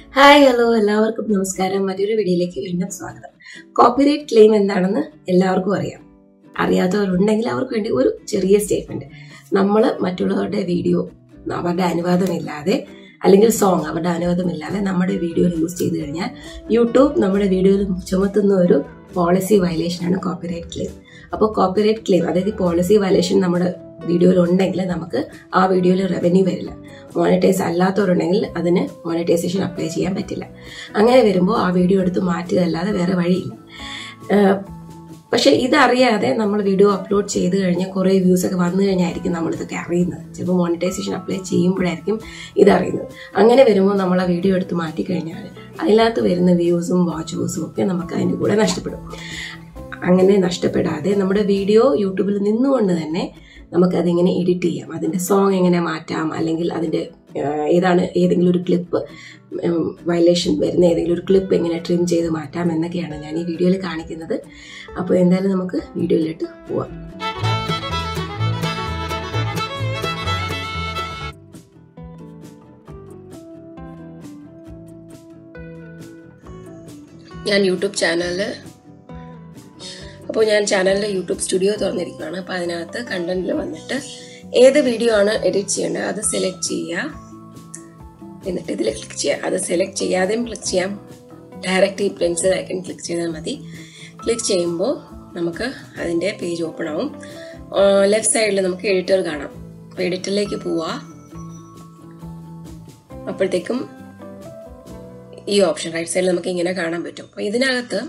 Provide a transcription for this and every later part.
Hi hello എല്ലാവർക്കും നമസ്കാരം. മറ്റൊരു വീഡിയോയിലേക്ക് വീണ്ടും സ്വാഗതം. കോപ്പിറൈറ്റ് ക്ലെയിം എന്താണെന്ന് എല്ലാവർക്കും അറിയാം. അറിയാത്തവരുണ്ടെങ്കിൽ അവർക്ക് വേണ്ടി ഒരു ചെറിയ സ്റ്റേറ്റ്മെന്റ്. നമ്മൾ മറ്റുള്ളവരുടെ വീഡിയോ അവരുടെ അനുവാദമില്ലാതെ അല്ലെങ്കിൽ സോങ് അവരുടെ അനുവാദമില്ലാതെ നമ്മുടെ വീഡിയോയിൽ യൂസ് ചെയ്ത് കഴിഞ്ഞാൽ യൂട്യൂബ് നമ്മുടെ വീഡിയോയിൽ ചുമത്തുന്ന ഒരു പോളിസി വയലേഷനാണ് കോപ്പിറൈറ്റ് ക്ലെയിം. അപ്പോൾ കോപ്പിറൈറ്റ് ക്ലെയിം അതായത് പോളിസി വയലേഷൻ നമ്മുടെ വീഡിയോയിൽ ഉണ്ടെങ്കിൽ നമുക്ക് ആ വീഡിയോയിൽ റവന്യൂ വരില്ല. മോണിറ്റൈസ് അല്ലാത്തവരുണ്ടെങ്കിൽ അതിന് മോണിറ്റൈസേഷൻ അപ്ലൈ ചെയ്യാൻ പറ്റില്ല. അങ്ങനെ വരുമ്പോൾ ആ വീഡിയോ എടുത്ത് മാറ്റുക അല്ലാതെ വേറെ വഴിയില്ല. പക്ഷെ ഇതറിയാതെ നമ്മൾ വീഡിയോ അപ്ലോഡ് ചെയ്ത് കഴിഞ്ഞാൽ കുറേ വ്യൂസ് ഒക്കെ വന്നു കഴിഞ്ഞായിരിക്കും നമ്മളിതൊക്കെ അറിയുന്നത്. ചിലപ്പോൾ മോണിറ്റൈസേഷൻ അപ്ലൈ ചെയ്യുമ്പോഴായിരിക്കും ഇതറിയുന്നത്. അങ്ങനെ വരുമ്പോൾ നമ്മൾ ആ വീഡിയോ എടുത്ത് മാറ്റിക്കഴിഞ്ഞാൽ അതിനകത്ത് വരുന്ന വ്യൂസും വാച്ചേഴ്സും ഒക്കെ നമുക്ക് അതിൻ്റെ കൂടെ നഷ്ടപ്പെടും. അങ്ങനെ നഷ്ടപ്പെടാതെ നമ്മുടെ വീഡിയോ യൂട്യൂബിൽ നിന്നുകൊണ്ട് തന്നെ നമുക്കതിങ്ങനെ എഡിറ്റ് ചെയ്യാം. അതിൻ്റെ സോങ് എങ്ങനെ മാറ്റാം, അല്ലെങ്കിൽ അതിൻ്റെ ഏതെങ്കിലും ഒരു ക്ലിപ്പ് വയലേഷൻ വരുന്ന ഏതെങ്കിലും ഒരു ക്ലിപ്പ് എങ്ങനെ ട്രിം ചെയ്ത് മാറ്റാം എന്നൊക്കെയാണ് ഞാൻ ഈ വീഡിയോയിൽ കാണിക്കുന്നത്. അപ്പോൾ എന്തായാലും നമുക്ക് വീഡിയോയിലോട്ട് പോവാം. ഞാൻ ചാനലിൽ യൂട്യൂബ് സ്റ്റുഡിയോ തുറന്നിരിക്കുകയാണ്. അപ്പോൾ അതിനകത്ത് കണ്ടന്റിൽ വന്നിട്ട് ഏത് വീഡിയോ ആണ് എഡിറ്റ് ചെയ്യേണ്ടത് അത് സെലക്ട് ചെയ്യുക. എന്നിട്ട് ഇതിൽ ക്ലിക്ക് ചെയ്യുക. അത് സെലക്ട് ചെയ്യാതെയും ക്ലിക്ക് ചെയ്യാം. ഡയറക്റ്റ് ഈ പെൻസിൽ ഐക്കൺ ക്ലിക്ക് ചെയ്താൽ മതി. ക്ലിക്ക് ചെയ്യുമ്പോൾ നമുക്ക് അതിൻ്റെ പേജ് ഓപ്പൺ ആവും. ലെഫ്റ്റ് സൈഡിൽ നമുക്ക് എഡിറ്റർ കാണാം. അപ്പോൾ എഡിറ്ററിലേക്ക് പോവുക. അപ്പോഴത്തേക്കും ഈ ഓപ്ഷൻ റൈറ്റ് സൈഡിൽ നമുക്ക് ഇങ്ങനെ കാണാൻ പറ്റും. അപ്പോൾ ഇതിനകത്ത്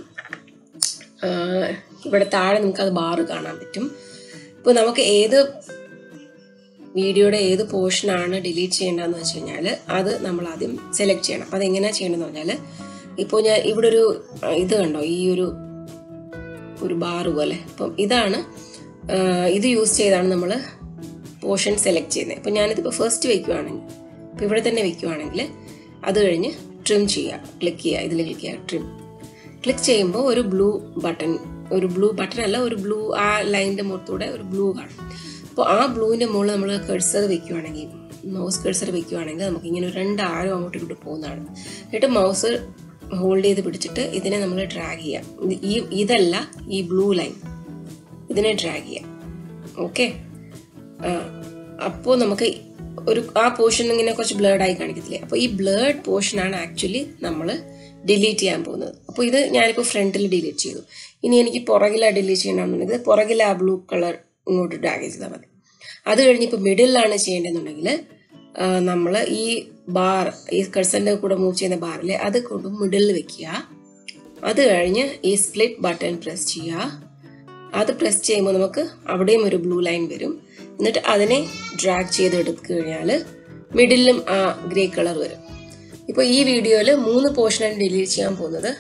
ഇവിടെ താഴെ നമുക്ക് അത് ബാറ് കാണാൻ പറ്റും. ഇപ്പോൾ നമുക്ക് ഏത് വീഡിയോയുടെ ഏത് പോർഷനാണ് ഡിലീറ്റ് ചെയ്യേണ്ടതെന്ന് വെച്ച് കഴിഞ്ഞാൽ അത് നമ്മൾ ആദ്യം സെലക്ട് ചെയ്യണം. അപ്പോൾ അതെങ്ങനെയാണ് ചെയ്യേണ്ടതെന്ന് പറഞ്ഞാൽ ഇപ്പോൾ ഞാൻ ഇവിടെ ഒരു ഇത് കണ്ടോ, ഈ ഒരു ബാറ് പോലെ. അപ്പം ഇത് യൂസ് ചെയ്താണ് നമ്മൾ പോർഷൻ സെലക്ട് ചെയ്യുന്നത്. അപ്പോൾ ഞാനിതിപ്പോൾ ഫസ്റ്റ് വയ്ക്കുവാണെങ്കിൽ, ഇപ്പോൾ ഇവിടെ തന്നെ വയ്ക്കുവാണെങ്കിൽ അത് കഴിഞ്ഞ് ട്രിം ചെയ്യുക. ക്ലിക്ക് ചെയ്യുക, ഇതിൽ ക്ലിക്ക് ചെയ്യുക, ട്രിം. ക്ലിക്ക് ചെയ്യുമ്പോൾ ഒരു ബ്ലൂ ബട്ടൺ അല്ല, ഒരു ബ്ലൂ ആ ലൈനിൻ്റെ മുഖത്തൂടെ ഒരു ബ്ലൂ കാണും. അപ്പോൾ ആ ബ്ലൂവിൻ്റെ മുകളിൽ നമ്മൾ മൗസ് കഴ്സർ വെക്കുകയാണെങ്കിൽ നമുക്ക് ഇങ്ങനെ 2 ആരോ അങ്ങോട്ട് ഇങ്ങോട്ട് പോകുന്നതാണ്. എന്നിട്ട് മൗസ് ഹോൾഡ് ചെയ്ത് പിടിച്ചിട്ട് ഇതിനെ നമ്മൾ ഡ്രാഗ് ചെയ്യാം. ഇതല്ല, ഈ ബ്ലൂ ലൈൻ ഇതിനെ ഡ്രാഗ് ചെയ്യാം. ഓക്കെ, അപ്പോൾ നമുക്ക് ആ പോർഷൻ ഇങ്ങനെ കുറച്ച് ബ്ലേഡായി കാണിക്കത്തില്ലേ. അപ്പോൾ ഈ ബ്ലേഡ് പോർഷനാണ് ആക്ച്വലി നമ്മൾ ഡിലീറ്റ് ചെയ്യാൻ പോകുന്നത്. അപ്പോൾ ഇത് ഞാനിപ്പോൾ ഫ്രണ്ടിൽ ഡിലീറ്റ് ചെയ്തു. ഇനി എനിക്ക് പുറകിലാണ് ഡിലീറ്റ് ചെയ്യണമെന്നുണ്ടെങ്കിൽ പുറകിൽ ആ ബ്ലൂ കളർ ഇങ്ങോട്ട് ഡ്രാഗ് ചെയ്താൽ മതി. അത് കഴിഞ്ഞ് ഇപ്പോൾ മിഡിലാണ് ചെയ്യേണ്ടതെന്നുണ്ടെങ്കിൽ നമ്മൾ ഈ ബാർ, ഈ കഴ്സറിൻ്റെ കൂടെ മൂവ് ചെയ്യുന്ന ബാറിൽ അത് കൊണ്ട് മിഡിലിൽ വെക്കുക. അത് കഴിഞ്ഞ് ഈ സ്പ്ലിറ്റ് ബട്ടൺ പ്രസ് ചെയ്യുക. അത് പ്രസ് ചെയ്യുമ്പോൾ നമുക്ക് അവിടെയും ഒരു ബ്ലൂ ലൈൻ വരും. എന്നിട്ട് അതിനെ ഡ്രാഗ് ചെയ്തെടുത്തു കഴിഞ്ഞാൽ മിഡിലും ആ ഗ്രേ കളർ വരും. ഇപ്പോൾ ഈ വീഡിയോയിൽ 3 പോർഷനാണ് ഡിലീറ്റ് ചെയ്യാൻ പോകുന്നത്.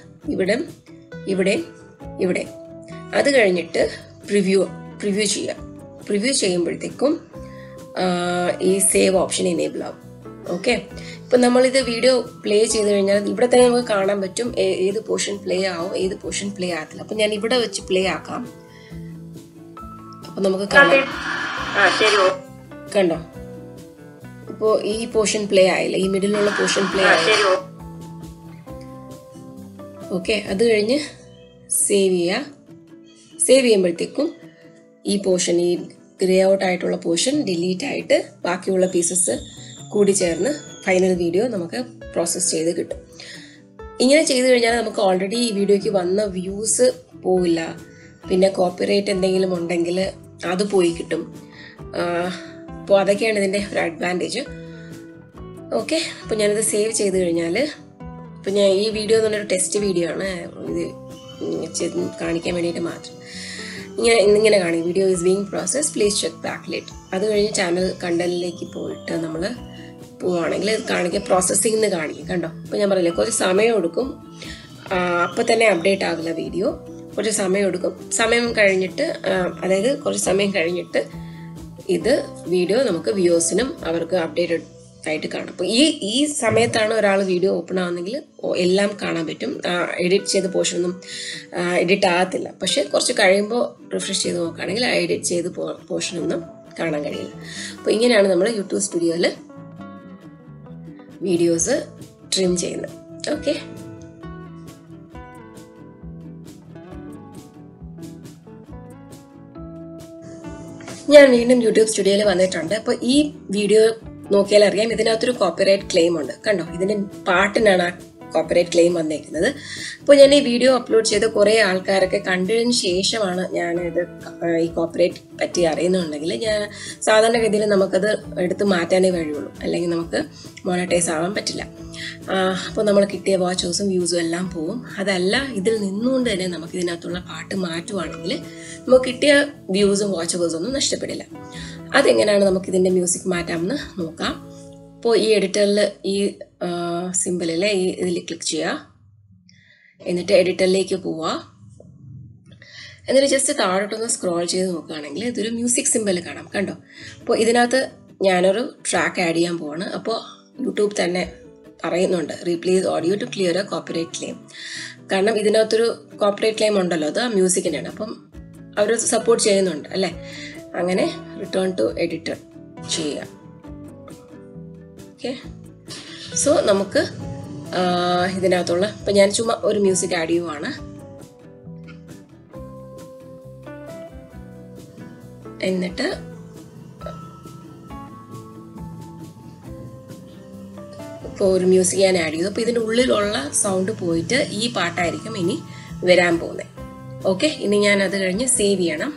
ഇവിടെ. അത് കഴിഞ്ഞിട്ട് പ്രിവ്യൂ ചെയ്യുക. പ്രിവ്യൂ ചെയ്യുമ്പോഴത്തേക്കും ഈ സേവ് ഓപ്ഷൻ എനേബിൾ ആവും. ഓക്കെ, ഇപ്പം നമ്മളിത് വീഡിയോ പ്ലേ ചെയ്ത് കഴിഞ്ഞാൽ ഇവിടെ തന്നെ നമുക്ക് കാണാൻ പറ്റും ഏത് പോർഷൻ പ്ലേ ആവും, ഏത് പോർഷൻ പ്ലേ ആകത്തില്ല. അപ്പം ഞാൻ ഇവിടെ വെച്ച് പ്ലേ ആക്കാം. അപ്പം നമുക്ക് കാണാം, കണ്ടോ, ഇപ്പോൾ ഈ പോർഷൻ പ്ലേ ആയില്ല, ഈ മിഡിലുള്ള പോർഷൻ പ്ലേ ആയില്ല. ഓക്കെ, അത് കഴിഞ്ഞ് സേവ് ചെയ്യുമ്പോഴത്തേക്കും ഈ പോർഷൻ, ഈ ഗ്രേ ഔട്ട് ആയിട്ടുള്ള പോർഷൻ ഡിലീറ്റ് ആയിട്ട് ബാക്കിയുള്ള പീസസ് കൂടി ചേർന്ന് ഫൈനൽ വീഡിയോ നമുക്ക് പ്രോസസ്സ് ചെയ്ത് കിട്ടും. ഇങ്ങനെ ചെയ്ത് കഴിഞ്ഞാൽ നമുക്ക് ഓൾറെഡി ഈ വീഡിയോയ്ക്ക് വന്ന വ്യൂസ് പോവില്ല. പിന്നെ കോപ്പിറൈറ്റ് എന്തെങ്കിലും ഉണ്ടെങ്കിൽ അത് പോയി കിട്ടും. അപ്പോൾ അതൊക്കെയാണ് ഇതിൻ്റെ ഒരു അഡ്വാൻറ്റേജ്. ഓക്കെ, അപ്പോൾ ഞാനിത് സേവ് ചെയ്ത് കഴിഞ്ഞാൽ, ഇപ്പോൾ ഞാൻ ഈ വീഡിയോ എന്ന് പറഞ്ഞൊരു ടെസ്റ്റ് വീഡിയോ ആണ്, ഇത് കാണിക്കാൻ വേണ്ടിയിട്ട് മാത്രം. ഇങ്ങനെ കാണിക്കും, video is being process, please check back late. അത് കഴിഞ്ഞ് ചാനൽ കണ്ടന്റിലേക്ക് പോയിട്ട് നമ്മൾ പോവുകയാണെങ്കിൽ ഇത് കാണിക്കുക, പ്രോസസ്സിംഗ് എന്ന് കാണിക്കും. കണ്ടോ, അപ്പോൾ ഞാൻ പറഞ്ഞില്ലേ കുറച്ച് സമയം എടുക്കും. അപ്പോൾ തന്നെ അപ്ഡേറ്റ് ആവില്ല വീഡിയോ, കുറച്ച് സമയം എടുക്കും. കുറച്ച് സമയം കഴിഞ്ഞിട്ട് ഇത് വീഡിയോ നമുക്ക് വ്യൂസിനും അവർക്ക് അപ്ഡേറ്റഡ് ആയിട്ട് കാണാം. അപ്പോൾ ഈ സമയത്താണ് ഒരാൾ വീഡിയോ ഓപ്പൺ ആവുന്നെങ്കിൽ എല്ലാം കാണാൻ പറ്റും. എഡിറ്റ് ചെയ്ത പോർഷനൊന്നും എഡിറ്റ് ആകത്തില്ല. പക്ഷെ കുറച്ച് കഴിയുമ്പോൾ റിഫ്രഷ് ചെയ്ത് നോക്കുകയാണെങ്കിൽ ആ എഡിറ്റ് ചെയ്ത പോർഷനൊന്നും കാണാൻ കഴിയില്ല. അപ്പോൾ ഇങ്ങനെയാണ് നമ്മൾ യൂട്യൂബ് സ്റ്റുഡിയോയിൽ വീഡിയോസ് ട്രിം ചെയ്യുന്നത്. ഓക്കെ, ഞാൻ വീണ്ടും യൂട്യൂബ് സ്റ്റുഡിയോയിൽ വന്നിട്ടുണ്ട്. അപ്പോൾ ഈ വീഡിയോ നോക്കിയാൽ അറിയാം ഇതിനകത്തൊരു കോപ്പിറൈറ്റ് ക്ലെയിം ഉണ്ട്. കണ്ടോ, ഇതിന്റെ പാട്ടിനാണ് ആ കോപ്പിറൈറ്റ് ക്ലെയിം വന്നേക്കുന്നത്. അപ്പോൾ ഞാൻ ഈ വീഡിയോ അപ്ലോഡ് ചെയ്ത് കുറേ ആൾക്കാരൊക്കെ കണ്ടതിന് ശേഷമാണ് ഞാനിത് ഈ കോപ്പിറൈറ്റ് പറ്റി അറിയുന്നുണ്ടെങ്കിൽ ഞാൻ സാധാരണഗതിയിൽ നമുക്കത് എടുത്ത് മാറ്റാനേ വഴിയുള്ളൂ, അല്ലെങ്കിൽ നമുക്ക് മോണിറ്റൈസ് ആവാൻ പറ്റില്ല. അപ്പോൾ നമ്മൾ കിട്ടിയ വാച്ചേഴ്സും വ്യൂസും എല്ലാം പോവും. അതല്ല, ഇതിൽ നിന്നുകൊണ്ട് തന്നെ നമുക്ക് ഇതിനകത്തുള്ള പാട്ട് മാറ്റുവാണെങ്കിൽ നമുക്ക് കിട്ടിയ വ്യൂസും വാച്ചേഴ്സും ഒന്നും നഷ്ടപ്പെടില്ല. അതെങ്ങനെയാണ് നമുക്ക് ഇതിൻ്റെ മ്യൂസിക് മാറ്റാമെന്ന് നോക്കാം. അപ്പോൾ ഈ എഡിറ്ററിൽ ഈ സിമ്പിളിലെ ഈ ഇതിൽ ക്ലിക്ക് ചെയ്യുക, എന്നിട്ട് എഡിറ്ററിലേക്ക് പോവുക. എന്നിട്ട് ജസ്റ്റ് താഴോട്ടൊന്ന് സ്ക്രോൾ ചെയ്ത് നോക്കുകയാണെങ്കിൽ ഇതൊരു മ്യൂസിക് സിമ്പിൾ കാണാം. കണ്ടോ, അപ്പോൾ ഇതിനകത്ത് ഞാനൊരു ട്രാക്ക് ആഡ് ചെയ്യാൻ പോവാണ്. അപ്പോൾ യൂട്യൂബ് തന്നെ പറയുന്നുണ്ട് replace audio to clear a copyright claim. കാരണം ഇതിനകത്തൊരു കോപ്പിറൈറ്റ് ക്ലെയിം ഉണ്ടല്ലോ, അത് ആ മ്യൂസിക്കിനാണ്. അപ്പം അവർ സപ്പോർട്ട് ചെയ്യുന്നുണ്ട് അല്ലേ. അങ്ങനെ റിട്ടേൺ ടു എഡിറ്റർ ചെയ്യുക. ഓക്കെ, സോ നമുക്ക് ഇതിനകത്തുള്ള ഇപ്പം ഞാൻ ചുമ്മാ ഒരു മ്യൂസിക് ആഡ് ചെയ്യുവാണ്. എന്നിട്ട് ഇപ്പോൾ ഒരു മ്യൂസിക് ഞാൻ ആഡ് ചെയ്തു. അപ്പോൾ ഇതിൻ്റെ ഉള്ളിലുള്ള സൗണ്ട് പോയിട്ട് ഈ പാട്ടായിരിക്കും ഇനി വരാൻ പോകുന്നത്. ഓക്കെ, ഇനി ഞാൻ അത് കഴിഞ്ഞ് സേവ് ചെയ്യണം.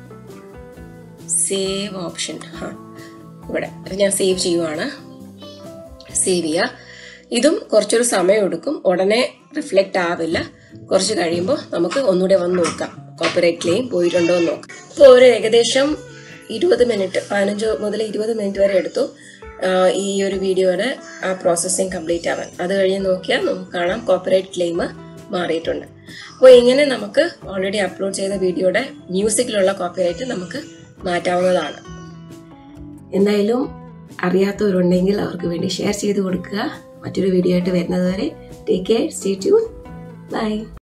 സേവ് ഓപ്ഷൻ, ഇവിടെ ഞാൻ സേവ് ചെയ്യുവാണ്. സേവ് ചെയ്യുക. ഇതും കുറച്ചൊരു സമയം എടുക്കും, ഉടനെ റിഫ്ലക്റ്റ് ആവില്ല. കുറച്ച് കഴിയുമ്പോൾ നമുക്ക് ഒന്നുകൂടെ വന്ന് നോക്കാം കോപ്പിറൈറ്റ് ക്ലെയിം പോയിട്ടുണ്ടോ എന്ന് നോക്കാം. ഇപ്പോൾ ഒരു ഏകദേശം 20 മിനിറ്റ് 15 മുതൽ 20 മിനിറ്റ് വരെ എടുത്തു ഈ ഒരു വീഡിയോയുടെ ആ പ്രോസസ്സിങ് കംപ്ലീറ്റ് ആവാൻ. അത് കഴിഞ്ഞ് നോക്കിയാൽ നമുക്ക് കാണാം കോപ്പിറൈറ്റ് ക്ലെയിം മാറിയിട്ടുണ്ട്. അപ്പോൾ ഇങ്ങനെ നമുക്ക് ഓൾറെഡി അപ്ലോഡ് ചെയ്ത വീഡിയോയുടെ മ്യൂസിക്കിലുള്ള കോപ്പിറൈറ്റ് നമുക്ക് മാറ്റാവുന്നതാണ്. എന്തായാലും അറിയാത്തവരുണ്ടെങ്കിൽ അവർക്ക് വേണ്ടി ഷെയർ ചെയ്ത് കൊടുക്കുക. മറ്റൊരു വീഡിയോ ആയിട്ട് വരുന്നത് വരെ take care, stay tune, by.